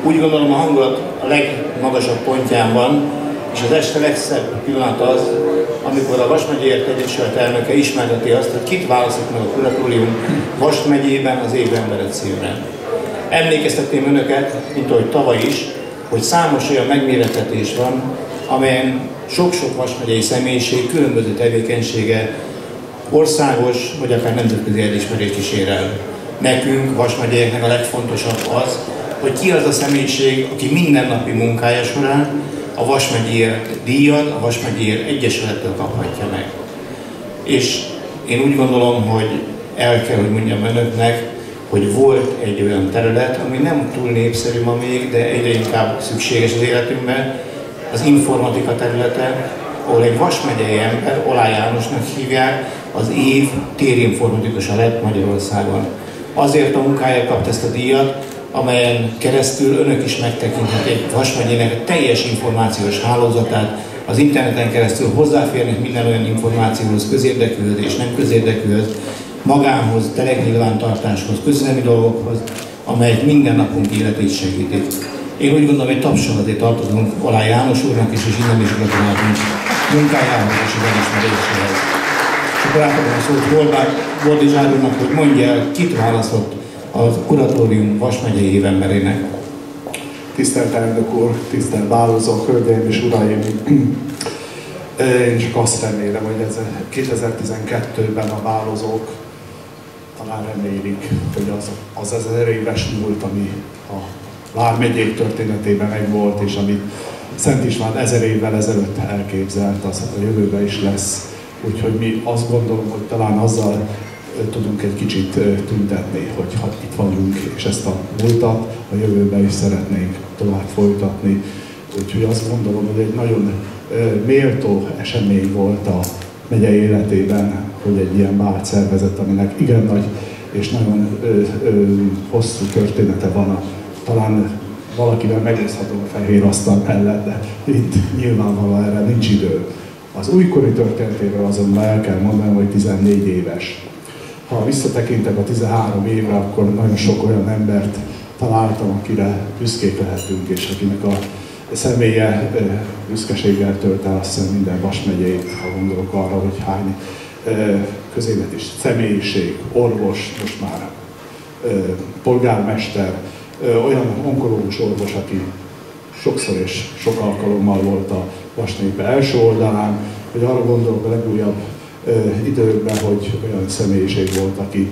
Úgy gondolom, a hangulat a legmagasabb pontján van, és az este legszebb pillanat az, amikor a Vas megyéért Egyesület elnöke ismerteti azt, hogy kit választott meg a kuratórium Vas megyében az év embere címre. Emlékeztetném önöket, mint ahogy tavaly is, hogy számos olyan megmérettetés van, amelyen sok-sok Vas megyei személyiség különböző tevékenysége országos vagy akár nemzetközi elismerést is ér el. Nekünk, Vas megyeieknek a legfontosabb az, hogy ki az a személyiség, aki mindennapi munkája során a Vas megyéért díjat, a Vas megyéért Egyesülettől kaphatja meg. És én úgy gondolom, hogy el kell, hogy mondjam önöknek, hogy volt egy olyan terület, ami nem túl népszerű ma még, de egyre inkább szükséges az életünkben, az informatika területe, ahol egy Vas megyei ember, Olá Jánosnak hívják, az év térinformatikusa lett Magyarországon. Azért a munkáért kapta ezt a díjat, amelyen keresztül önök is megtekinthetik Vas megyének a teljes információs hálózatát, az interneten keresztül hozzáférnek minden olyan információhoz, közérdekűhöz és nem közérdekűhöz, magánhoz, telenyilvántartáshoz, közélemi dolgokhoz, amelyek minden napunk életét segítik. Én úgy gondolom, hogy tapsal azért tartozunk Olá János úrnak is, és innen is gratulálunk munkájához és az elismeréséhez. És akkor átadom a szót Boldizsár úrnak, hogy mondja el, kit választott a kuratórium Vas megyei évemberének. Tisztelt elnök úr, tisztelt bálózók, hölgyeim és uraim! Én csak azt remélem, hogy 2012-ben a bálózók talán remélik, hogy az 1000 éves múlt, ami a vármegyék történetében megvolt, és amit Szent István 1000 évvel ezelőtt elképzelt, az a jövőben is lesz. Úgyhogy mi azt gondolom, hogy talán azzal tudunk egy kicsit tüntetni, hogy itt vagyunk, és ezt a múltat a jövőben is szeretnénk tovább folytatni. Úgyhogy azt gondolom, hogy egy nagyon méltó esemény volt a megye életében, hogy egy ilyen vált szervezet, aminek igen nagy és nagyon hosszú története van. Talán valakivel megúszhatunk a fehér asztal mellett, de itt nyilvánvalóan erre nincs idő. Az újkori történetéről azonban el kell mondanom, hogy 14 éves. Ha visszatekintek a 13 évre, akkor nagyon sok olyan embert találtam, akire büszkék lehetünk, és akinek a személye büszkeséggel tölt el, azt hiszem minden Vas megyét, ha gondolok arra, hogy hány közéleti személyiség, orvos, most már polgármester, olyan onkológus orvos, aki sokszor és sok alkalommal volt a Vas népe első oldalán, hogy arra gondolok a legújabb időkben, hogy olyan személyiség volt, aki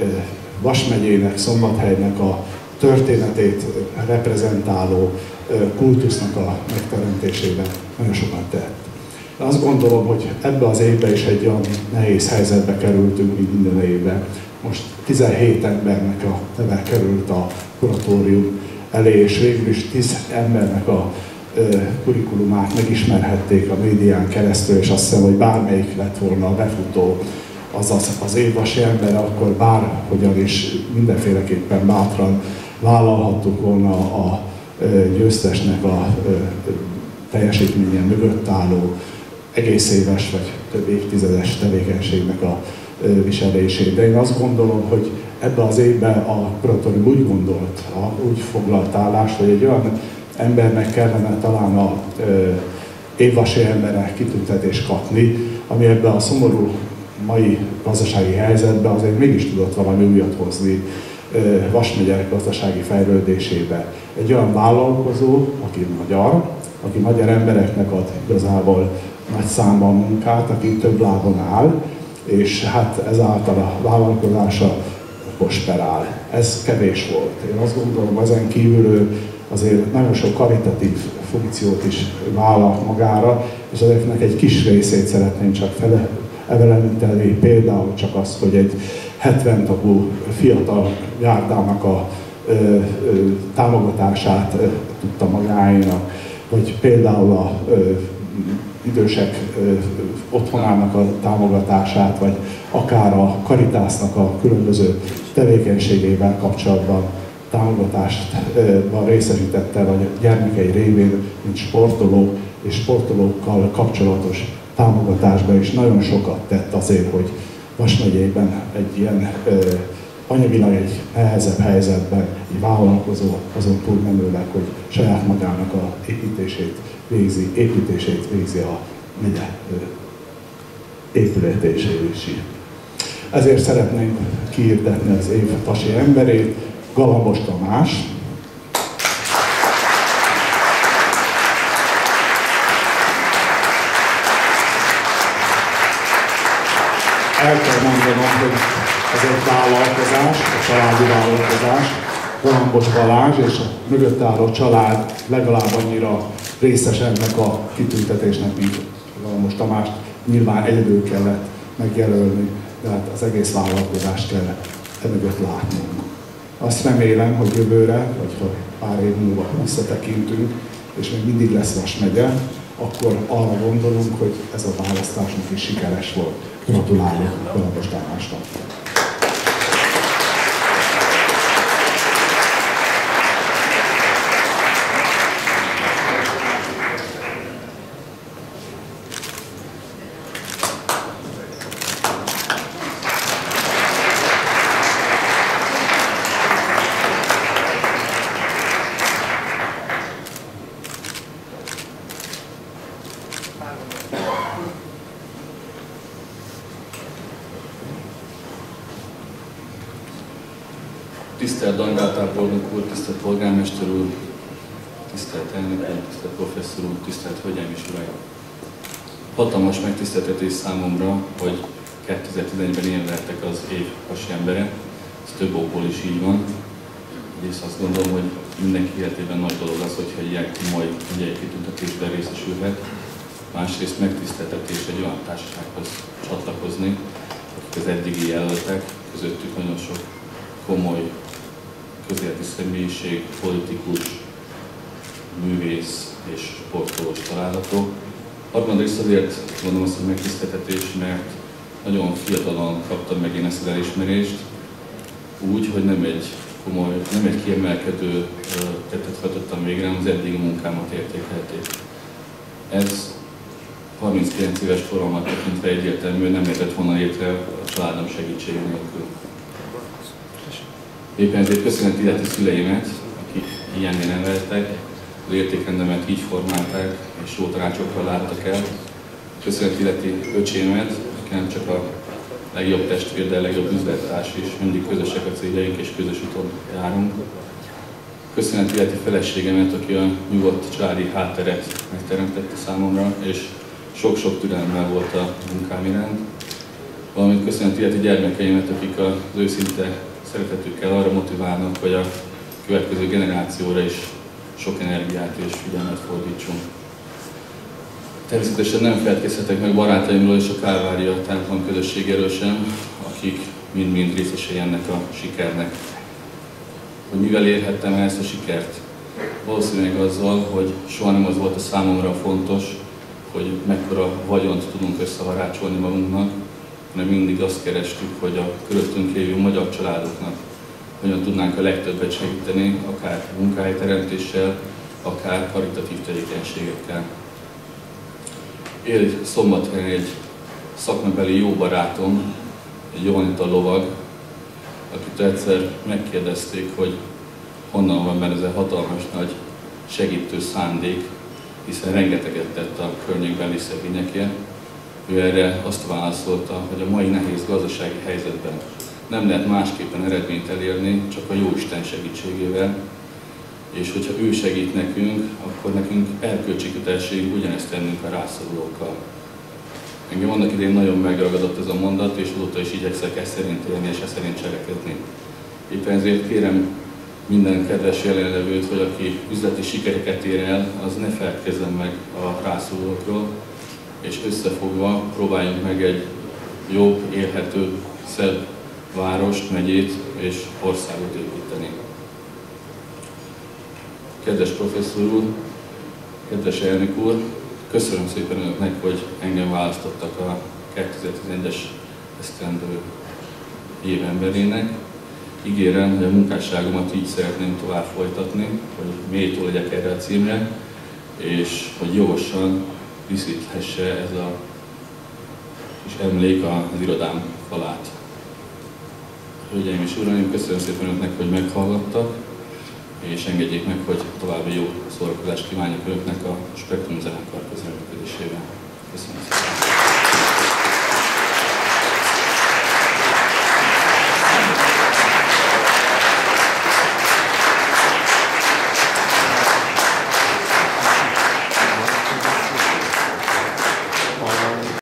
Vas megyének, Szombathelynek a történetét reprezentáló kultusznak a megteremtésében nagyon sokat tett. De azt gondolom, hogy ebbe az évben is egy olyan nehéz helyzetbe kerültünk, mint minden évben. Most 17 embernek a neve került a kuratórium elé, és végül is 10 embernek a kurikulumát megismerhették a médián keresztül, és azt hiszem, hogy bármelyik lett volna a befutó, azaz az évvasi ember, akkor bárhogyan is mindenféleképpen bátran vállalhattuk volna a győztesnek a teljesítménye mögött álló egész éves vagy több évtizedes tevékenységnek a viselését. De én azt gondolom, hogy ebben az évben a kuratórium úgy gondolt, úgy foglalt állást, hogy egy olyan embernek kellene talán a évvasi embernek kitüntetést kapni, ami ebben a szomorú mai gazdasági helyzetben azért mégis tudott valami újat hozni Vas megye gazdasági fejlődésébe. Egy olyan vállalkozó, aki magyar embereknek ad igazából nagy számban munkát, aki több lábon áll, és hát ezáltal a vállalkozása prosperál. Ez kevés volt. Én azt gondolom, ezen kívül ő azért nagyon sok karitatív funkciót is vállalt magára, és ezeknek egy kis részét szeretném csak eleveníteni, például csak azt, hogy egy 70 tagú fiatal járdának a támogatását tudta magáénak, vagy például a idősek otthonának a támogatását, vagy akár a Caritasnak a különböző tevékenységével kapcsolatban támogatásban részesítette, vagy gyermekei révén, mint sportoló és sportolókkal kapcsolatos támogatásban is nagyon sokat tett azért, hogy Vas megyében egy ilyen anyagilag egy nehezebb helyzetben, egy vállalkozó azon túlmenőleg, hogy saját magának a építését végzi a megye épületésési. Ezért szeretnénk kihirdetni az év pasi emberét, Galambos Tamás. El kell mondanom, hogy ez egy vállalkozás, a családi vállalkozás. Galambos Balázs és a mögött álló család legalább annyira részes ennek a kitüntetésnek, mint Galambos Tamást. Nyilván egyedül kellett megjelölni, de hát az egész vállalkozást kell emögött látnunk. Azt remélem, hogy jövőre, vagy ha pár év múlva visszatekintünk, és még mindig lesz Vas megye, akkor arra gondolunk, hogy ez a választásnak is sikeres volt. Gratulálok Galambos Tamásnak! Tisztelt Dangátábornok úr, tisztelt polgármester úr, tisztelt elnök úr, tisztelt professzor úr, tisztelt hölgyeim és uraim! Hatalmas megtiszteltetés számomra, hogy 2011-ben én lettek az év pasi embere. Ez több okból is így van. Egyrészt azt gondolom, hogy mindenki életében nagy dolog az, hogyha ilyen komoly megyei kitüntetésben részesülhet. Másrészt megtiszteltetés egy olyan társasághoz csatlakozni, akik az eddigi jelöltek, közöttük nagyon sok komoly közéleti személyiség, politikus, művész és sportolós található. Harmadrészt azért mondom azt, hogy megtiszteltetés, mert nagyon fiatalon kaptam meg én ezt az elismerést, úgy, hogy nem egy kiemelkedő tettet hajtottam végre, hanem az eddigi munkámat értékelték. Ez 39 éves koromat tekintve egyértelmű, nem lehetett volna létre a családom segítsége nélkül. Éppen ezért köszönet illeti szüleimet, akik ilyennél neveltek, az értékrendemet így formálták, és jó tanácsokkal láttak el. Köszönet illeti öcsémet, aki nem csak a legjobb testvér, de a legjobb üzlettárs is, mindig közösek a céljaink, és közös úton járunk. Köszönet illeti feleségemet, aki a nyugodt családi hátteret megteremtette számomra, és sok-sok türelemmel volt a munkám iránt. Valamint köszönet illeti gyermekeimet, akik az őszinte szeretetükkel arra motiválnak, hogy a következő generációra is sok energiát és figyelmet fordítsunk. Természetesen nem feledkezhetek meg barátaimról és a Kálvária templom közösségéről sem, akik mind-mind részesei ennek a sikernek. Hogy mivel érhettem el ezt a sikert? Valószínűleg azzal, hogy soha nem az volt a számomra fontos, hogy mekkora vagyont tudunk összeharácsolni magunknak, hanem mindig azt kerestük, hogy a körülöttünk lévő magyar családoknak hogyan tudnánk a legtöbbet segíteni, akár munkahelyteremtéssel, akár karitatív tevékenységekkel. Él Szombathelyen egy szakmabeli jó barátom, egy Johanita lovag, akitől egyszer megkérdezték, hogy honnan van benne ez a hatalmas nagy segítő szándék, hiszen rengeteget tett a környékbeli szegényekért. Ő erre azt válaszolta, hogy a mai nehéz gazdasági helyzetben nem lehet másképpen eredményt elérni, csak a Jóisten segítségével, és hogyha ő segít nekünk, akkor nekünk erkölcsi kötelességünk ugyanezt tennünk a rászorulókkal. Engem annak idején nagyon megragadott ez a mondat, és azóta is igyekszek ezt szerint élni és ezt szerint cselekedni. Éppen ezért kérem minden kedves jelenlevőt, hogy aki üzleti sikereket ér el, az ne feledkezzen meg a rászorulókról, és összefogva próbáljunk meg egy jobb, élhető, szebb várost, megyét és országot építeni. Kedves professzor úr, kedves elnök úr, köszönöm szépen önöknek, hogy engem választottak a 2011-es esztendő évemberének. Ígérem, hogy a munkásságomat így szeretném tovább folytatni, hogy méltó legyek erre a címre, és hogy jogosan díszíthesse ez a kis emlék az irodám falát. hölgyeim és uraim, köszönöm szépen önöknek, hogy meghallgattak, és engedjék meg, hogy további jó szórakozást kívánjak önöknek a Spektrum zenekar közül.